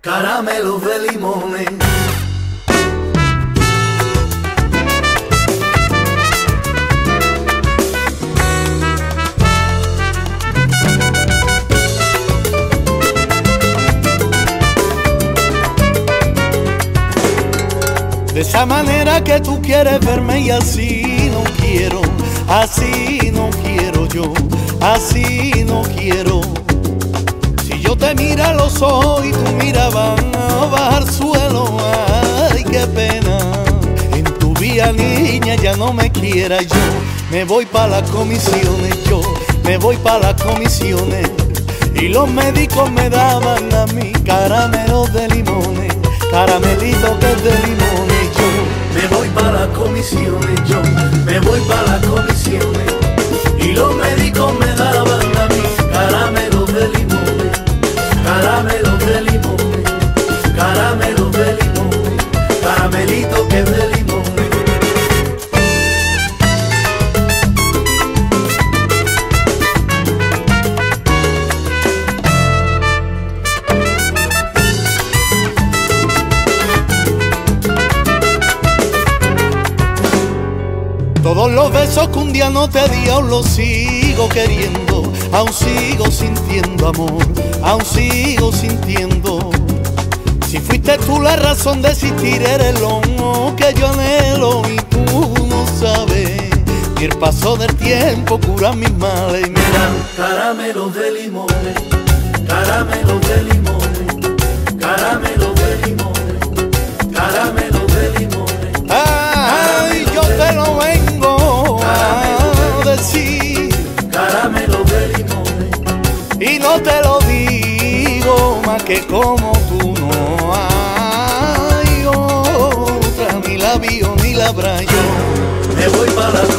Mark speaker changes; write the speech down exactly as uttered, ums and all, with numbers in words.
Speaker 1: caramelos de limones.
Speaker 2: De esa manera que tú quieres verme y así no quiero, así no quiero yo, así no quiero. Si yo te mira a los ojos y tú miras van a bajar suelo, ay qué pena. En tu vida niña ya no me quiera, yo me voy pa' las comisiones, yo me voy pa' las comisiones. Y los médicos me daban a mí caramelos de limones, caramelito que es de limones.
Speaker 1: Yo me voy para las comisiones, yo me voy para las comisiones. Y los médicos me daban a mí caramelos de limones, caramelos de limones, caramelos de limones, caramelito que es de limones.
Speaker 2: Todos los besos que un día no te di aún los sigo queriendo, aún sigo sintiendo amor, aún sigo sintiendo. Si fuiste tú la razón de existir, eres lo que yo anhelo y tú no sabes. Y el paso del tiempo cura mis males. Y
Speaker 1: mira, caramelos de limones, caramelos de limones, caramelos de limones, caramelos de limones.
Speaker 2: Ay, yo te lo vengo a decir,
Speaker 1: caramelos de limones.
Speaker 2: Y no te lo digo más que como tú no hay otra, ni la vio ni la habrá yo.
Speaker 1: Me voy para la